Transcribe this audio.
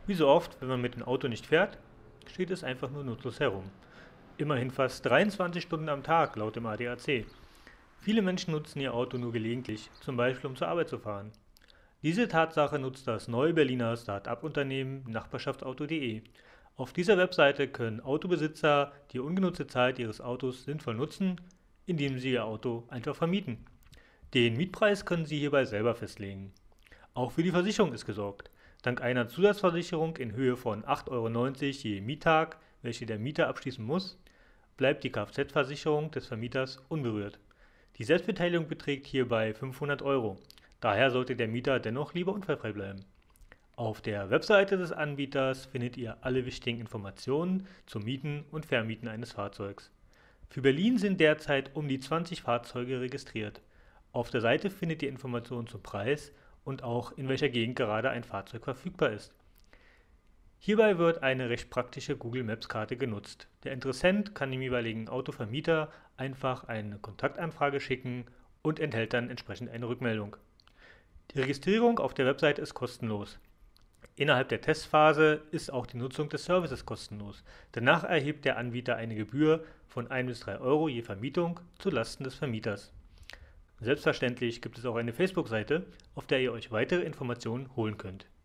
Wie so oft, wenn man mit dem Auto nicht fährt, steht es einfach nur nutzlos herum. Immerhin fast 23 Stunden am Tag, laut dem ADAC. Viele Menschen nutzen ihr Auto nur gelegentlich, zum Beispiel um zur Arbeit zu fahren. Diese Tatsache nutzt das neue Berliner Start-up-Unternehmen Nachbarschaftsauto.de. Auf dieser Webseite können Autobesitzer die ungenutzte Zeit ihres Autos sinnvoll nutzen, indem sie ihr Auto einfach vermieten. Den Mietpreis können Sie hierbei selber festlegen. Auch für die Versicherung ist gesorgt. Dank einer Zusatzversicherung in Höhe von 8,90 € je Miettag, welche der Mieter abschließen muss, bleibt die Kfz-Versicherung des Vermieters unberührt. Die Selbstbeteiligung beträgt hierbei 500 €. Daher sollte der Mieter dennoch lieber unfallfrei bleiben. Auf der Webseite des Anbieters findet ihr alle wichtigen Informationen zum Mieten und Vermieten eines Fahrzeugs. Für Berlin sind derzeit um die 20 Fahrzeuge registriert. Auf der Seite findet ihr Informationen zum Preis und auch in welcher Gegend gerade ein Fahrzeug verfügbar ist. Hierbei wird eine recht praktische Google Maps Karte genutzt. Der Interessent kann dem jeweiligen Autovermieter einfach eine Kontaktanfrage schicken und enthält dann entsprechend eine Rückmeldung. Die Registrierung auf der Webseite ist kostenlos. Innerhalb der Testphase ist auch die Nutzung des Services kostenlos. Danach erhebt der Anbieter eine Gebühr von 1 bis 3 € je Vermietung zu Lasten des Vermieters. Selbstverständlich gibt es auch eine Facebook-Seite, auf der ihr euch weitere Informationen holen könnt.